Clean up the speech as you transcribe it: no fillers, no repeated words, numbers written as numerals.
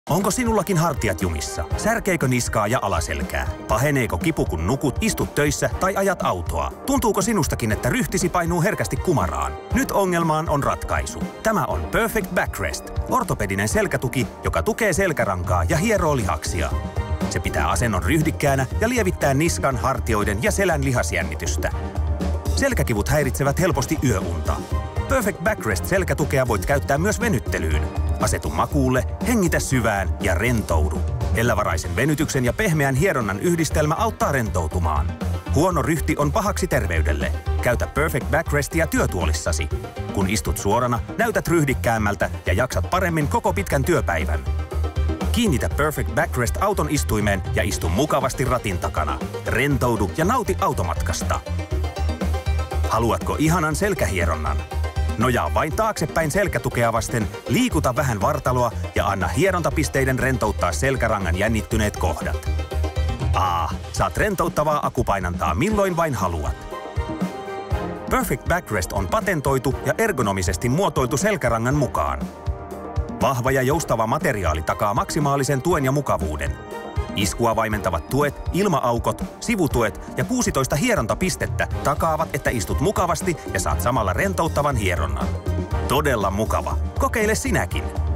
Onko sinullakin hartiat jumissa? Särkeekö niskaa ja alaselkää? Paheneeko kipu kun nukut, istut töissä tai ajat autoa? Tuntuuko sinustakin, että ryhtisi painuu herkästi kumaraan? Nyt ongelmaan on ratkaisu. Tämä on Perfect Backrest, ortopedinen selkätuki, joka tukee selkärankaa ja hieroo lihaksia. Se pitää asennon ryhdikkäänä ja lievittää niskan, hartioiden ja selän lihasjännitystä. Selkäkivut häiritsevät helposti yöunta. Perfect Backrest selkätukea voit käyttää myös venyttelyyn. Asetu makuulle, hengitä syvään ja rentoudu. Hellävaraisen venytyksen ja pehmeän hieronnan yhdistelmä auttaa rentoutumaan. Huono ryhti on pahaksi terveydelle. Käytä Perfect Backrestia työtuolissasi. Kun istut suorana, näytät ryhdikkäämmältä ja jaksat paremmin koko pitkän työpäivän. Kiinnitä Perfect Backrest auton istuimeen ja istu mukavasti ratin takana. Rentoudu ja nauti automatkasta. Haluatko ihanan selkähieronnan? Nojaa vain taaksepäin selkätukea vasten, liikuta vähän vartaloa ja anna hierontapisteiden rentouttaa selkärangan jännittyneet kohdat. Saat rentouttavaa akupainantaa milloin vain haluat. Perfect Backrest on patentoitu ja ergonomisesti muotoiltu selkärangan mukaan. Vahva ja joustava materiaali takaa maksimaalisen tuen ja mukavuuden. Iskua vaimentavat tuet, ilma-aukot, sivutuet ja 16 hierontapistettä takaavat, että istut mukavasti ja saat samalla rentouttavan hieronnan. Todella mukava. Kokeile sinäkin!